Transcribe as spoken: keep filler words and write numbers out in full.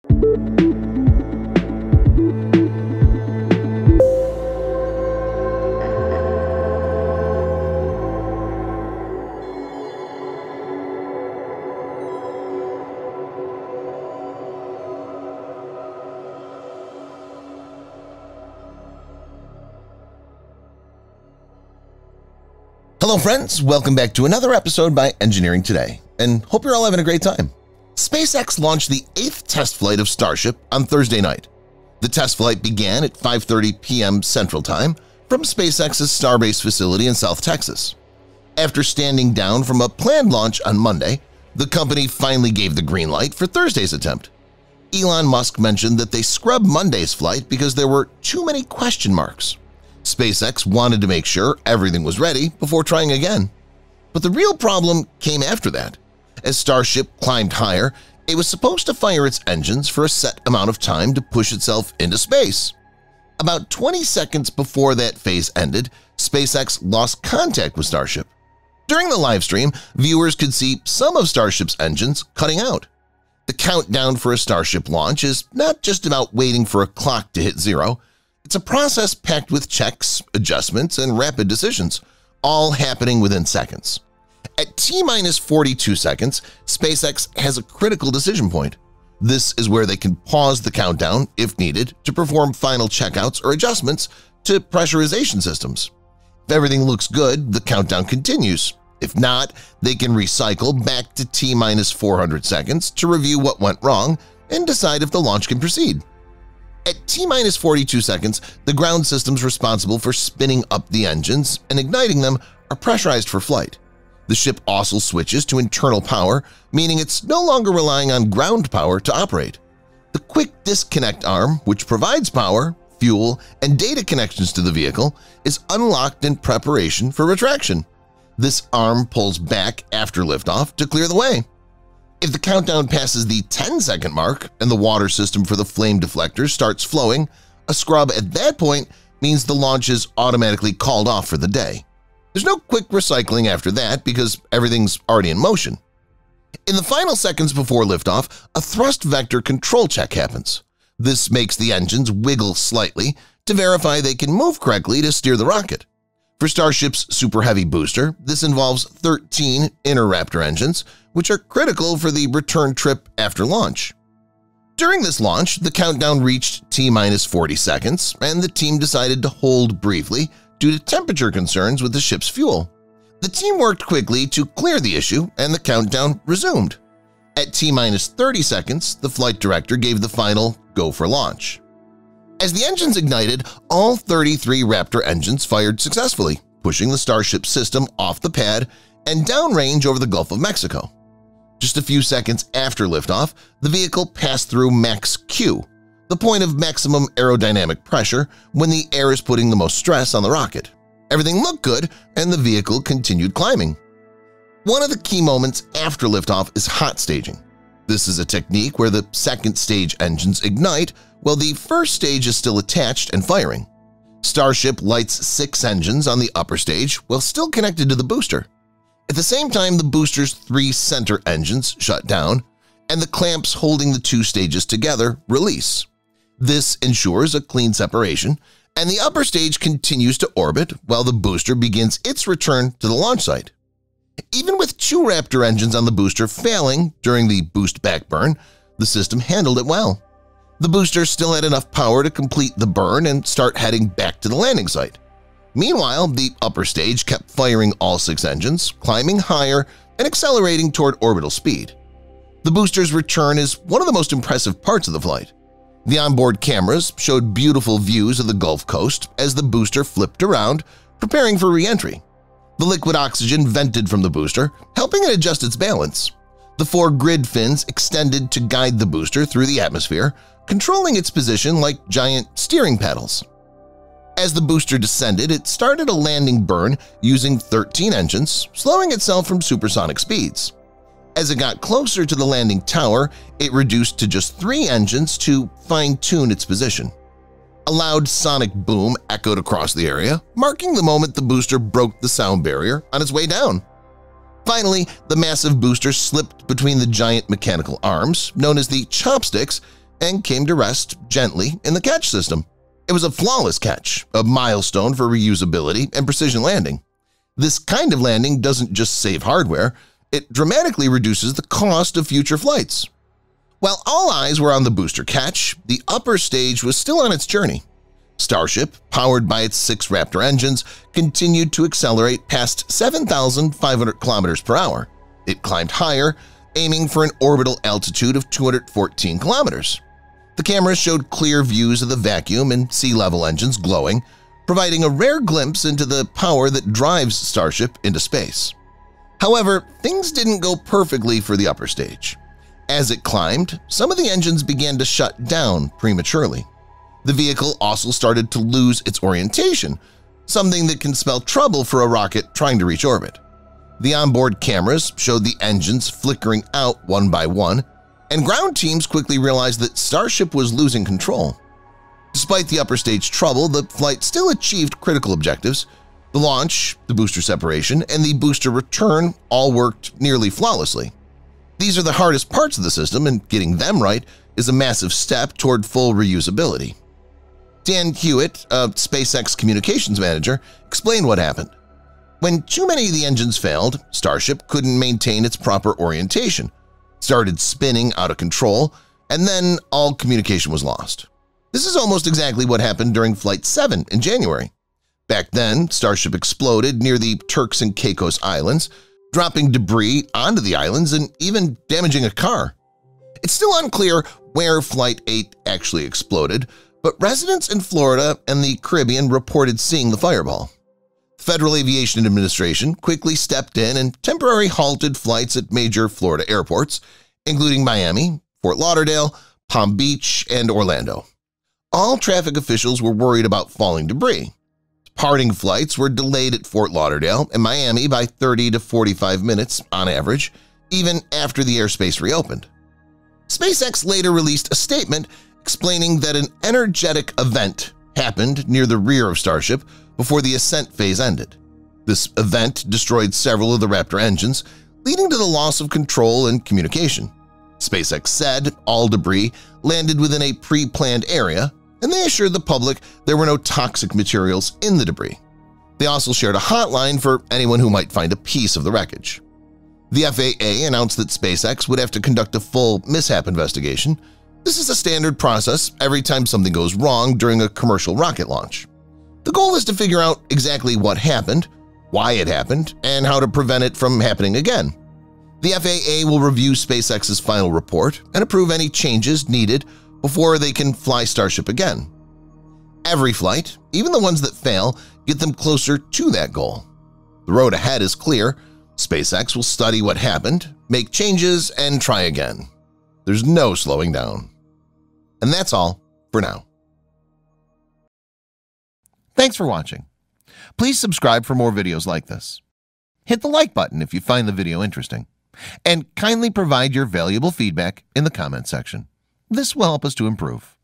Hello friends, welcome back to another episode by Engineering Today, and hope you're all having a great time. SpaceX launched the eighth test flight of Starship on Thursday night. The test flight began at five thirty p m Central Time from SpaceX's Starbase facility in South Texas. After standing down from a planned launch on Monday, the company finally gave the green light for Thursday's attempt. Elon Musk mentioned that they scrubbed Monday's flight because there were too many question marks. SpaceX wanted to make sure everything was ready before trying again. But the real problem came after that. As Starship climbed higher, it was supposed to fire its engines for a set amount of time to push itself into space. About twenty seconds before that phase ended, SpaceX lost contact with Starship. During the live stream, viewers could see some of Starship's engines cutting out. The countdown for a Starship launch is not just about waiting for a clock to hit zero. It's a process packed with checks, adjustments, and rapid decisions, all happening within seconds. At T minus forty-two seconds, SpaceX has a critical decision point. This is where they can pause the countdown if needed to perform final checkouts or adjustments to pressurization systems. If everything looks good, the countdown continues. If not, they can recycle back to T minus four hundred seconds to review what went wrong and decide if the launch can proceed. At T minus forty-two seconds, the ground systems responsible for spinning up the engines and igniting them are pressurized for flight. The ship also switches to internal power, meaning it's no longer relying on ground power to operate. The quick disconnect arm, which provides power, fuel, and data connections to the vehicle, is unlocked in preparation for retraction. This arm pulls back after liftoff to clear the way. If the countdown passes the ten second mark and the water system for the flame deflectors starts flowing, a scrub at that point means the launch is automatically called off for the day. There's no quick recycling after that because everything's already in motion. In the final seconds before liftoff, a thrust vector control check happens. This makes the engines wiggle slightly to verify they can move correctly to steer the rocket. For Starship's Super Heavy booster, this involves thirteen Interraptor engines, which are critical for the return trip after launch. During this launch, the countdown reached T minus forty seconds, and the team decided to hold briefly due to temperature concerns with the ship's fuel. The team worked quickly to clear the issue, and the countdown resumed. At T minus thirty seconds, the flight director gave the final go for launch. As the engines ignited, all thirty-three Raptor engines fired successfully, pushing the Starship system off the pad and downrange over the Gulf of Mexico. Just a few seconds after liftoff, the vehicle passed through max Q, the point of maximum aerodynamic pressure when the air is putting the most stress on the rocket. Everything looked good, and the vehicle continued climbing. One of the key moments after liftoff is hot staging. This is a technique where the second stage engines ignite while the first stage is still attached and firing. Starship lights six engines on the upper stage while still connected to the booster. At the same time, the booster's three center engines shut down, and the clamps holding the two stages together release. This ensures a clean separation, and the upper stage continues to orbit while the booster begins its return to the launch site. Even with two Raptor engines on the booster failing during the boost back burn, the system handled it well. The booster still had enough power to complete the burn and start heading back to the landing site. Meanwhile, the upper stage kept firing all six engines, climbing higher and accelerating toward orbital speed. The booster's return is one of the most impressive parts of the flight. The onboard cameras showed beautiful views of the Gulf Coast as the booster flipped around, preparing for re-entry. The liquid oxygen vented from the booster, helping it adjust its balance. The four grid fins extended to guide the booster through the atmosphere, controlling its position like giant steering paddles. As the booster descended, it started a landing burn using thirteen engines, slowing itself from supersonic speeds. As it got closer to the landing tower, it reduced to just three engines to fine-tune its position. A loud sonic boom echoed across the area, marking the moment the booster broke the sound barrier on its way down. Finally, the massive booster slipped between the giant mechanical arms, known as the chopsticks, and came to rest gently in the catch system. It was a flawless catch, a milestone for reusability and precision landing. This kind of landing doesn't just save hardware, it dramatically reduces the cost of future flights. While all eyes were on the booster catch, the upper stage was still on its journey. Starship, powered by its six Raptor engines, continued to accelerate past seven thousand five hundred kilometers per hour. It climbed higher, aiming for an orbital altitude of two hundred fourteen kilometers. The cameras showed clear views of the vacuum and sea-level engines glowing, providing a rare glimpse into the power that drives Starship into space. However, things didn't go perfectly for the upper stage. As it climbed, some of the engines began to shut down prematurely. The vehicle also started to lose its orientation, something that can spell trouble for a rocket trying to reach orbit. The onboard cameras showed the engines flickering out one by one, and ground teams quickly realized that Starship was losing control. Despite the upper stage trouble, the flight still achieved critical objectives. The launch, the booster separation, and the booster return all worked nearly flawlessly. These are the hardest parts of the system, and getting them right is a massive step toward full reusability. Dan Hewitt, a SpaceX communications manager, explained what happened. When too many of the engines failed, Starship couldn't maintain its proper orientation, started spinning out of control, and then all communication was lost. This is almost exactly what happened during Flight seven in January. Back then, Starship exploded near the Turks and Caicos Islands, dropping debris onto the islands and even damaging a car. It's still unclear where Flight eight actually exploded, but residents in Florida and the Caribbean reported seeing the fireball. The Federal Aviation Administration quickly stepped in and temporarily halted flights at major Florida airports, including Miami, Fort Lauderdale, Palm Beach, and Orlando. All traffic officials were worried about falling debris. Parting flights were delayed at Fort Lauderdale and Miami by thirty to forty-five minutes on average, even after the airspace reopened. SpaceX later released a statement explaining that an energetic event happened near the rear of Starship before the ascent phase ended. This event destroyed several of the Raptor engines, leading to the loss of control and communication. SpaceX said all debris landed within a pre-planned area, and they assured the public there were no toxic materials in the debris. They also shared a hotline for anyone who might find a piece of the wreckage. The F A A announced that SpaceX would have to conduct a full mishap investigation. This is a standard process every time something goes wrong during a commercial rocket launch. The goal is to figure out exactly what happened, why it happened, and how to prevent it from happening again. The F A A will review SpaceX's final report and approve any changes needed before they can fly Starship again. Every flight, even the ones that fail, get them closer to that goal. The road ahead is clear. SpaceX will study what happened, make changes, and try again. There's no slowing down. And that's all for now. Thanks for watching. Please subscribe for more videos like this. Hit the like button if you find the video interesting, and kindly provide your valuable feedback in the comment section. This will help us to improve.